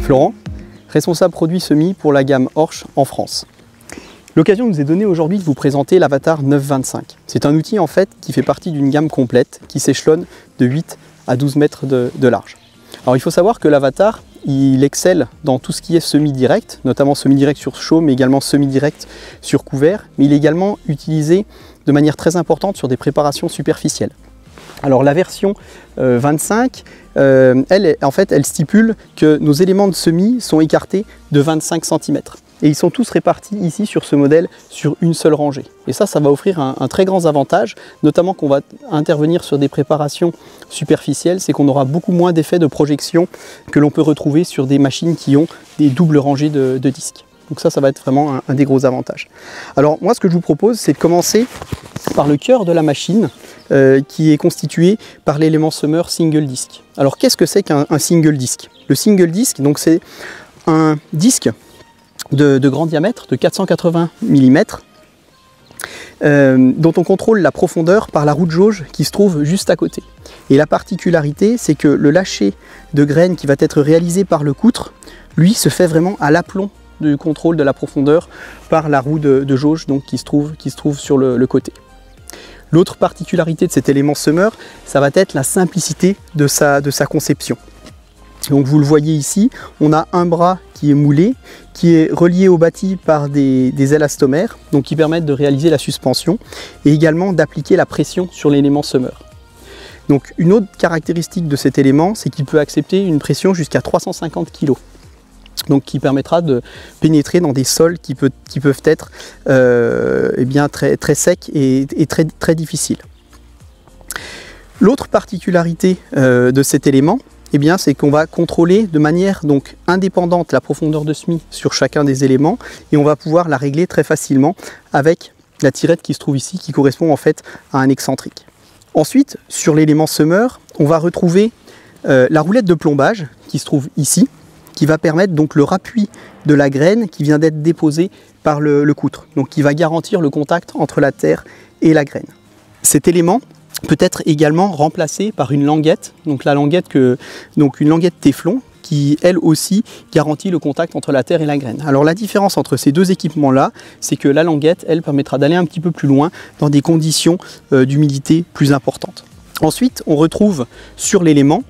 Florent, responsable produit semis pour la gamme Orsch en France. L'occasion nous est donnée aujourd'hui de vous présenter l'Avatar 925. C'est un outil en fait qui fait partie d'une gamme complète qui s'échelonne de 8 à 12 mètres de large. Alors il faut savoir que l'Avatar, il excelle dans tout ce qui est semi-direct, notamment semi-direct sur chaume, mais également semi-direct sur couvert, mais il est également utilisé de manière très importante sur des préparations superficielles. Alors la version 25, elle stipule que nos éléments de semis sont écartés de 25 cm. Et ils sont tous répartis ici sur ce modèle sur une seule rangée. Et ça va offrir un très grand avantage, notamment qu'on va intervenir sur des préparations superficielles, c'est qu'on aura beaucoup moins d'effets de projection que l'on peut retrouver sur des machines qui ont des doubles rangées de disques. Donc ça va être vraiment un des gros avantages. Alors moi ce que je vous propose, c'est de commencer par le cœur de la machine qui est constitué par l'élément semeur single disc. Alors qu'est-ce que c'est qu'un single disc? Le single disc, donc c'est un disque de grand diamètre, de 480 mm, dont on contrôle la profondeur par la roue de jauge qui se trouve juste à côté. Et la particularité, c'est que le lâcher de graines qui va être réalisé par le coutre, lui, se fait vraiment à l'aplomb du contrôle de la profondeur par la roue de jauge donc, qui se trouve sur le côté. L'autre particularité de cet élément semeur, ça va être la simplicité de sa conception. Donc vous le voyez ici, on a un bras qui est moulé, qui est relié au bâti par des élastomères, donc qui permettent de réaliser la suspension et également d'appliquer la pression sur l'élément semeur. Donc une autre caractéristique de cet élément, c'est qu'il peut accepter une pression jusqu'à 350 kg. Donc qui permettra de pénétrer dans des sols qui peuvent être très secs et très difficiles. L'autre particularité de cet élément, c'est qu'on va contrôler de manière donc indépendante la profondeur de semis sur chacun des éléments et on va pouvoir la régler très facilement avec la tirette qui se trouve ici, qui correspond en fait à un excentrique. Ensuite, sur l'élément semeur, on va retrouver la roulette de plombage qui se trouve ici, qui va permettre donc le rappui de la graine qui vient d'être déposée par le coutre, donc qui va garantir le contact entre la terre et la graine. Cet élément peut être également remplacé par une languette, donc une languette téflon qui elle aussi garantit le contact entre la terre et la graine. Alors la différence entre ces deux équipements là, c'est que la languette elle permettra d'aller un petit peu plus loin dans des conditions d'humidité plus importantes. Ensuite on retrouve sur l'élément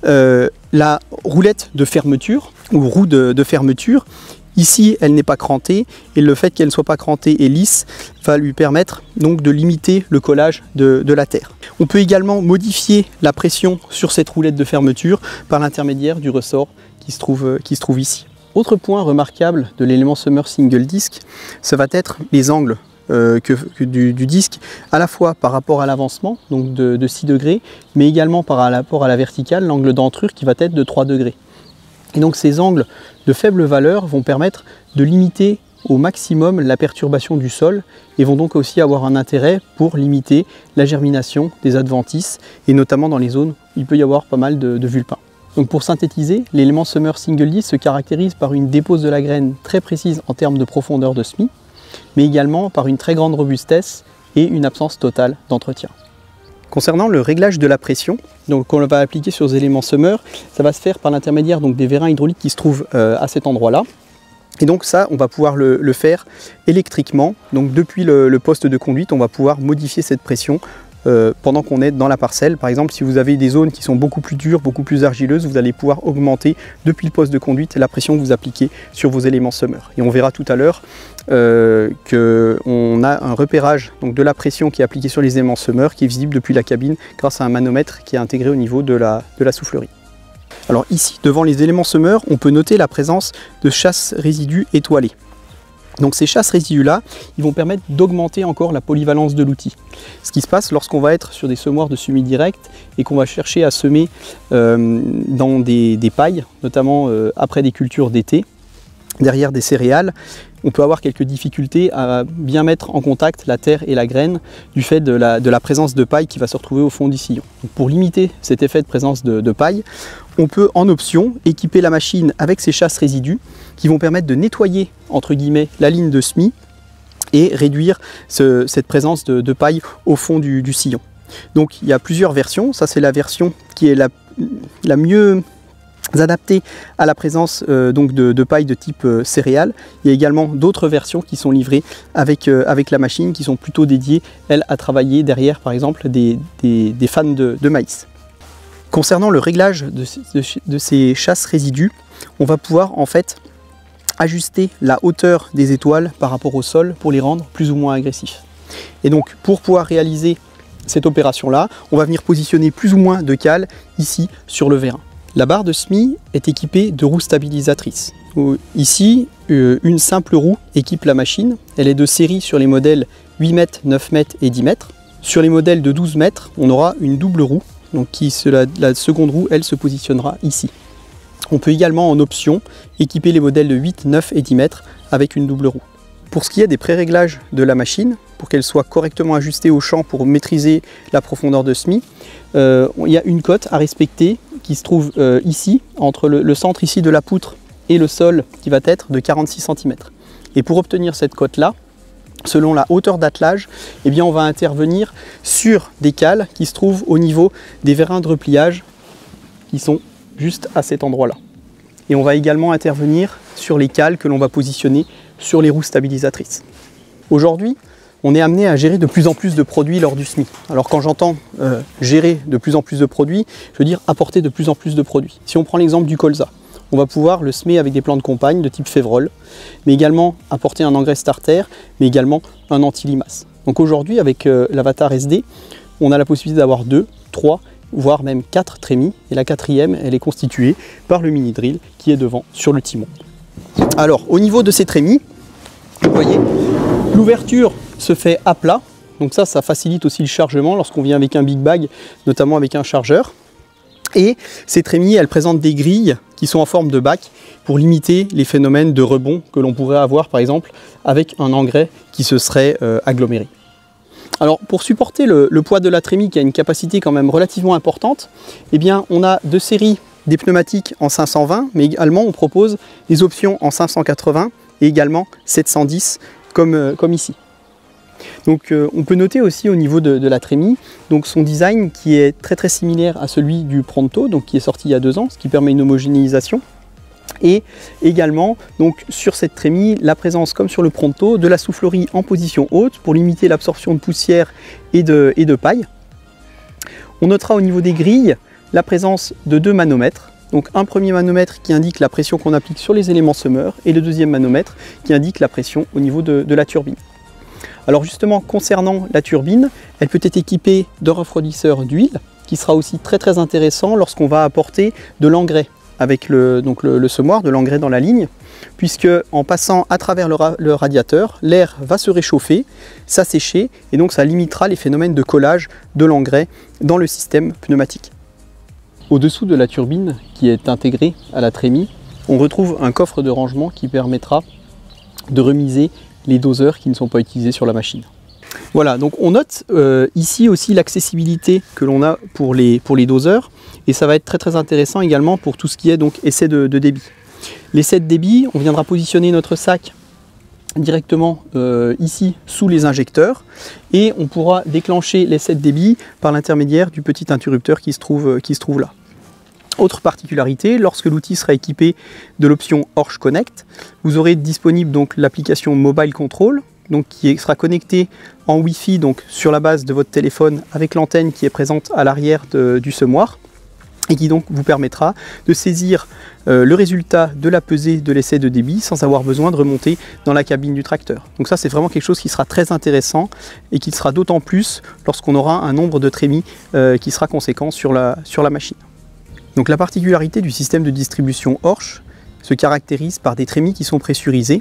la roulette de fermeture ou roue de fermeture. Ici, elle n'est pas crantée et le fait qu'elle ne soit pas crantée et lisse va lui permettre donc de limiter le collage de la terre. On peut également modifier la pression sur cette roulette de fermeture par l'intermédiaire du ressort qui se trouve ici. Autre point remarquable de l'élément semeur single disc, ça va être les angles du disque, à la fois par rapport à l'avancement, donc de 6 degrés, mais également par rapport à la verticale, l'angle d'entrure qui va être de 3 degrés. Et donc ces angles de faible valeur vont permettre de limiter au maximum la perturbation du sol et vont donc aussi avoir un intérêt pour limiter la germination des adventices et notamment dans les zones où il peut y avoir pas mal de vulpins. Donc pour synthétiser, l'élément semeur single disc se caractérise par une dépose de la graine très précise en termes de profondeur de semis, mais également par une très grande robustesse et une absence totale d'entretien. Concernant le réglage de la pression, donc on va appliquer sur les éléments semeurs, ça va se faire par l'intermédiaire des vérins hydrauliques qui se trouvent à cet endroit-là. Et donc ça, on va pouvoir le faire électriquement. Donc depuis le poste de conduite, on va pouvoir modifier cette pression pendant qu'on est dans la parcelle. Par exemple, si vous avez des zones qui sont beaucoup plus dures, beaucoup plus argileuses, vous allez pouvoir augmenter depuis le poste de conduite la pression que vous appliquez sur vos éléments semeurs. Et on verra tout à l'heure qu'on a un repérage donc, de la pression qui est appliquée sur les éléments semeurs qui est visible depuis la cabine grâce à un manomètre qui est intégré au niveau de la soufflerie. Alors ici, devant les éléments semeurs, on peut noter la présence de chasses résidus étoilées. Donc ces chasses résidus-là, ils vont permettre d'augmenter encore la polyvalence de l'outil. Ce qui se passe lorsqu'on va être sur des semoirs de semi-direct et qu'on va chercher à semer dans des pailles, notamment après des cultures d'été, derrière des céréales, on peut avoir quelques difficultés à bien mettre en contact la terre et la graine du fait de la présence de paille qui va se retrouver au fond du sillon. Donc pour limiter cet effet de présence de paille, on peut en option équiper la machine avec ces chasses résidus qui vont permettre de nettoyer entre guillemets la ligne de semis et réduire cette présence de paille au fond du sillon. Donc il y a plusieurs versions, ça c'est la version qui est la mieux adaptés à la présence donc de paille de type céréales. Il y a également d'autres versions qui sont livrées avec la machine, qui sont plutôt dédiées, elles, à travailler derrière, par exemple, des fans de maïs. Concernant le réglage de ces chasses résidus, on va pouvoir en fait ajuster la hauteur des étoiles par rapport au sol pour les rendre plus ou moins agressifs. Et donc pour pouvoir réaliser cette opération-là, on va venir positionner plus ou moins de cales ici sur le vérin. La barre de SMI est équipée de roues stabilisatrices. Ici, une simple roue équipe la machine. Elle est de série sur les modèles 8 mètres, 9 mètres et 10 mètres. Sur les modèles de 12 mètres, on aura une double roue. Donc la seconde roue, elle se positionnera ici. On peut également en option équiper les modèles de 8, 9 et 10 mètres avec une double roue. Pour ce qui est des pré-réglages de la machine, pour qu'elle soit correctement ajustée au champ pour maîtriser la profondeur de SMI, il y a une cote à respecter qui se trouve ici, entre le centre ici de la poutre et le sol qui va être de 46 cm. Et pour obtenir cette cote-là, selon la hauteur d'attelage, eh bien on va intervenir sur des cales qui se trouvent au niveau des vérins de repliage qui sont juste à cet endroit-là. Et on va également intervenir sur les cales que l'on va positionner sur les roues stabilisatrices. Aujourd'hui, on est amené à gérer de plus en plus de produits lors du SMI. Alors quand j'entends gérer de plus en plus de produits, je veux dire apporter de plus en plus de produits. Si on prend l'exemple du colza, on va pouvoir le semer avec des plants de compagne de type févrole, mais également apporter un engrais starter, mais également un anti-limace. Donc aujourd'hui, avec l'Avatar SD, on a la possibilité d'avoir 2, 3, voire même 4 trémies, et la quatrième, elle est constituée par le mini drill qui est devant sur le timon. Alors au niveau de ces trémies, vous voyez, l'ouverture se fait à plat, donc ça facilite aussi le chargement lorsqu'on vient avec un big bag, notamment avec un chargeur. Et ces trémies, elles présentent des grilles qui sont en forme de bac pour limiter les phénomènes de rebond que l'on pourrait avoir par exemple avec un engrais qui se serait aggloméré. Alors pour supporter le poids de la trémie qui a une capacité quand même relativement importante, eh bien on a deux séries des pneumatiques en 520, mais également on propose des options en 580 et également 710 comme ici. Donc on peut noter aussi au niveau de la trémie donc son design qui est très similaire à celui du Pronto, donc qui est sorti il y a 2 ans, ce qui permet une homogénéisation. Et également donc sur cette trémie la présence comme sur le Pronto de la soufflerie en position haute pour limiter l'absorption de poussière et de paille. On notera au niveau des grilles la présence de 2 manomètres. Donc un premier manomètre qui indique la pression qu'on applique sur les éléments semeurs et le deuxième manomètre qui indique la pression au niveau de la turbine. Alors justement concernant la turbine, elle peut être équipée d'un refroidisseur d'huile qui sera aussi très intéressant lorsqu'on va apporter de l'engrais avec le semoir, de l'engrais dans la ligne, puisque en passant à travers le radiateur, l'air va se réchauffer, s'assécher et donc ça limitera les phénomènes de collage de l'engrais dans le système pneumatique. Au-dessous de la turbine qui est intégrée à la trémie, on retrouve un coffre de rangement qui permettra de remiser les doseurs qui ne sont pas utilisés sur la machine. Voilà, donc on note ici aussi l'accessibilité que l'on a pour les doseurs, et ça va être très intéressant également pour tout ce qui est donc essai de débit. L'essai de débit, on viendra positionner notre sac directement ici sous les injecteurs, et on pourra déclencher l'essai de débit par l'intermédiaire du petit interrupteur qui se trouve là. Autre particularité, lorsque l'outil sera équipé de l'option Horsch Connect, vous aurez disponible donc l'application Mobile Control, donc qui sera connectée en Wi-Fi donc sur la base de votre téléphone avec l'antenne qui est présente à l'arrière du semoir, et qui donc vous permettra de saisir le résultat de la pesée de l'essai de débit sans avoir besoin de remonter dans la cabine du tracteur. Donc ça c'est vraiment quelque chose qui sera très intéressant et qui sera d'autant plus lorsqu'on aura un nombre de trémies qui sera conséquent sur la machine. Donc la particularité du système de distribution Horsch se caractérise par des trémies qui sont pressurisées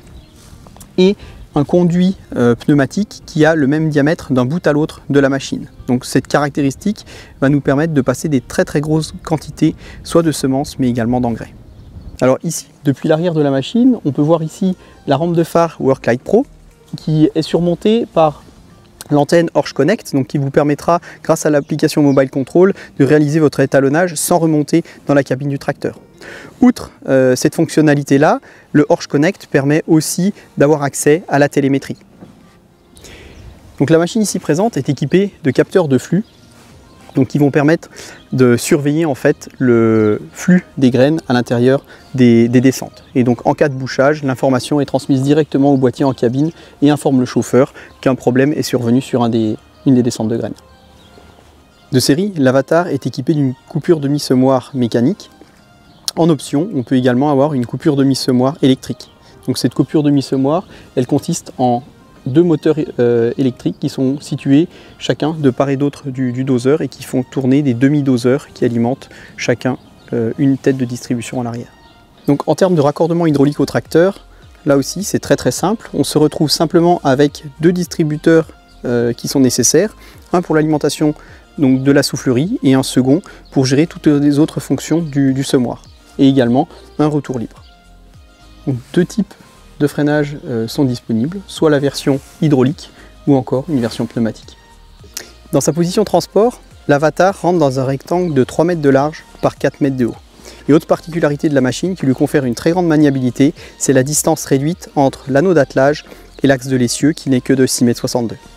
et un conduit pneumatique qui a le même diamètre d'un bout à l'autre de la machine. Donc cette caractéristique va nous permettre de passer des très grosses quantités, soit de semences mais également d'engrais. Alors ici, depuis l'arrière de la machine, on peut voir ici la rampe de phare Worklight Pro qui est surmontée par l'antenne Horsch Connect, donc qui vous permettra, grâce à l'application Mobile Control, de réaliser votre étalonnage sans remonter dans la cabine du tracteur. Outre cette fonctionnalité-là, le Horsch Connect permet aussi d'avoir accès à la télémétrie. Donc la machine ici présente est équipée de capteurs de flux Donc qui vont permettre de surveiller en fait le flux des graines à l'intérieur des descentes. Et donc en cas de bouchage, l'information est transmise directement au boîtier en cabine et informe le chauffeur qu'un problème est survenu sur une des descentes de graines. De série, l'Avatar est équipé d'une coupure demi-semoir mécanique. En option, on peut également avoir une coupure demi-semoir électrique. Donc cette coupure demi-semoir, elle consiste en 2 moteurs électriques qui sont situés chacun de part et d'autre du doseur et qui font tourner des demi-doseurs qui alimentent chacun une tête de distribution à l'arrière. Donc en termes de raccordement hydraulique au tracteur, là aussi c'est très simple. On se retrouve simplement avec 2 distributeurs qui sont nécessaires, un pour l'alimentation donc de la soufflerie et un second pour gérer toutes les autres fonctions du semoir, et également un retour libre. Donc 2 types de freinage sont disponibles, soit la version hydraulique ou encore une version pneumatique. Dans sa position transport, l'Avatar rentre dans un rectangle de 3 mètres de large par 4 mètres de haut. Et autre particularité de la machine qui lui confère une très grande maniabilité, c'est la distance réduite entre l'anneau d'attelage et l'axe de l'essieu qui n'est que de 6,62 m.